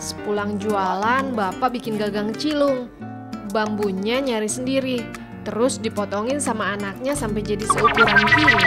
Sepulang jualan, bapak bikin gagang cilung. Bambunya nyari sendiri, terus dipotongin sama anaknya sampai jadi seukuran gini.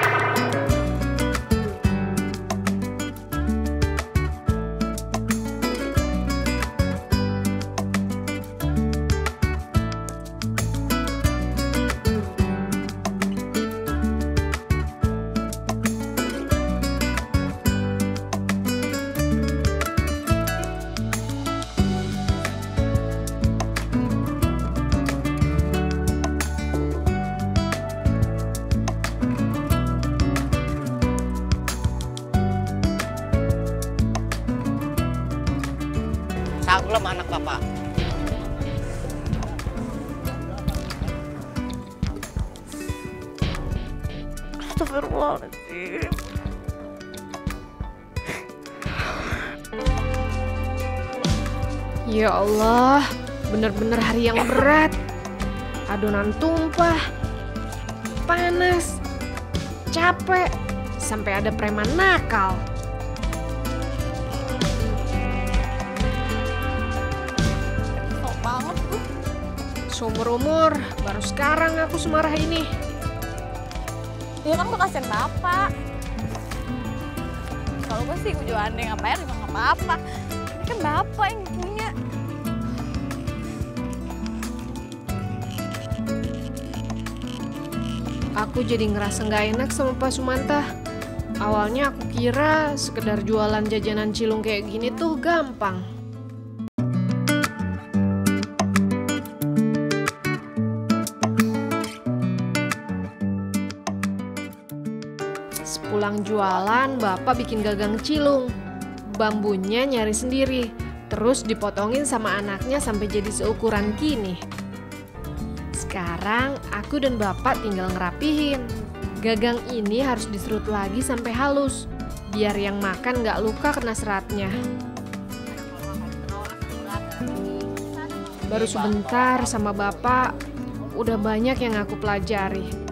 Saklem anak bapak. Astagfirullahaladzim. Ya Allah, bener-bener hari yang berat. Adonan tumpah, panas, capek, sampai ada preman nakal. Seumur-umur, baru sekarang aku semarah ini. Ya kan gue kasihan bapak. Kalau gue sih gue jualan deh nggak bayar juga nggak apa-apa. Ini kan bapak yang punya. Aku jadi ngerasa nggak enak sama Pak Sumanta. Awalnya aku kira sekedar jualan jajanan cilung kayak gini tuh gampang. Sepulang jualan, bapak bikin gagang cilung. Bambunya nyari sendiri, terus dipotongin sama anaknya sampai jadi seukuran gini. Sekarang aku dan bapak tinggal ngerapihin. Gagang ini harus diserut lagi sampai halus, biar yang makan nggak luka kena seratnya. Baru sebentar sama bapak, udah banyak yang aku pelajari.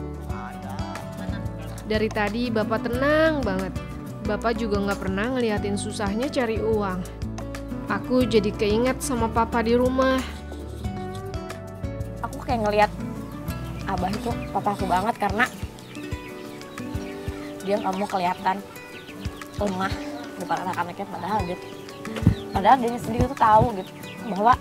Dari tadi bapak tenang banget. Bapak juga nggak pernah ngeliatin susahnya cari uang. Aku jadi keinget sama papa di rumah. Aku kayak ngelihat abah itu papaku banget karena dia nggak mau kelihatan lemah depan anak-anaknya, padahal dia sendiri tuh tahu gitu bahwa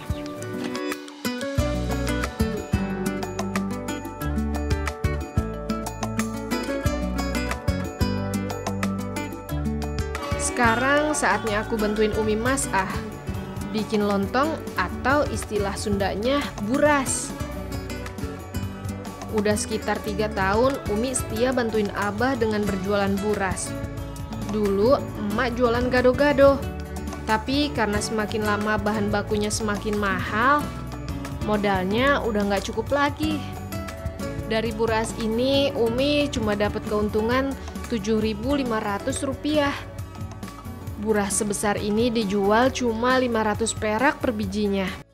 sekarang saatnya aku bantuin Umi masak, bikin lontong atau istilah Sundanya buras. Udah sekitar 3 tahun Umi setia bantuin Abah dengan berjualan buras. Dulu emak jualan gado-gado, tapi karena semakin lama bahan bakunya semakin mahal, modalnya udah nggak cukup lagi. Dari buras ini Umi cuma dapat keuntungan Rp7.500. Buras sebesar ini dijual cuma 500 perak per bijinya.